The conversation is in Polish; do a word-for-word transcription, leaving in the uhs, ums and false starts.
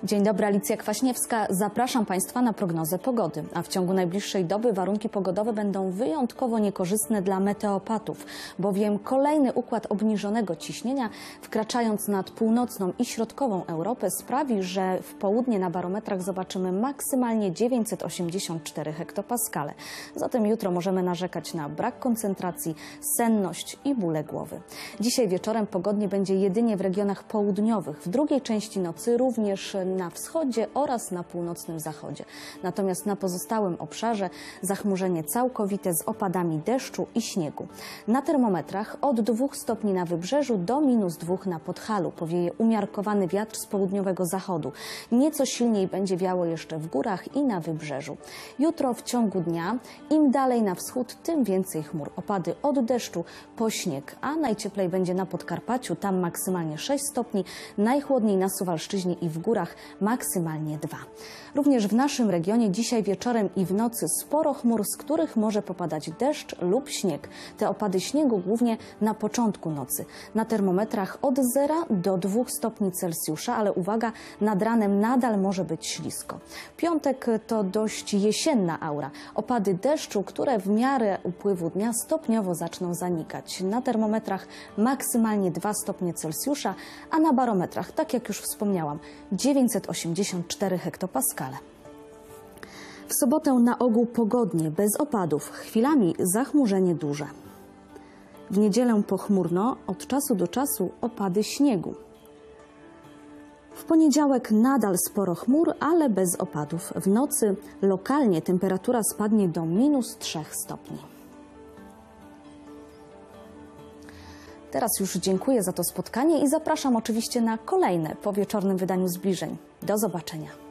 Dzień dobry, Alicja Kwaśniewska. Zapraszam Państwa na prognozę pogody. A w ciągu najbliższej doby warunki pogodowe będą wyjątkowo niekorzystne dla meteopatów, bowiem kolejny układ obniżonego ciśnienia, wkraczając nad północną i środkową Europę, sprawi, że w południe na barometrach zobaczymy maksymalnie dziewięćset osiemdziesiąt cztery hektopaskale. Zatem jutro możemy narzekać na brak koncentracji, senność i bóle głowy. Dzisiaj wieczorem pogodnie będzie jedynie w regionach południowych. W drugiej części nocy również na wschodzie oraz na północnym zachodzie. Natomiast na pozostałym obszarze zachmurzenie całkowite z opadami deszczu i śniegu. Na termometrach od dwóch stopni na wybrzeżu do minus dwóch na Podhalu. Powieje umiarkowany wiatr z południowego zachodu. Nieco silniej będzie wiało jeszcze w górach i na wybrzeżu. Jutro w ciągu dnia im dalej na wschód, tym więcej chmur. Opady od deszczu po śnieg, a najcieplej będzie na Podkarpaciu. Tam maksymalnie sześć stopni, najchłodniej na Suwalszczyźnie i w górach maksymalnie dwa. Również w naszym regionie dzisiaj wieczorem i w nocy sporo chmur, z których może popadać deszcz lub śnieg. Te opady śniegu głównie na początku nocy. Na termometrach od zera do dwóch stopni Celsjusza, ale uwaga, nad ranem nadal może być ślisko. Piątek to dość jesienna aura. Opady deszczu, które w miarę upływu dnia stopniowo zaczną zanikać. Na termometrach maksymalnie dwa stopnie Celsjusza, a na barometrach, tak jak już wspomniałam, dziewięćset osiemdziesiąt cztery hektopaskale. W sobotę na ogół pogodnie, bez opadów, chwilami zachmurzenie duże. W niedzielę pochmurno, od czasu do czasu opady śniegu. W poniedziałek nadal sporo chmur, ale bez opadów. W nocy lokalnie temperatura spadnie do minus trzech stopni. Teraz już dziękuję za to spotkanie i zapraszam oczywiście na kolejne po wieczornym wydaniu Zbliżeń. Do zobaczenia.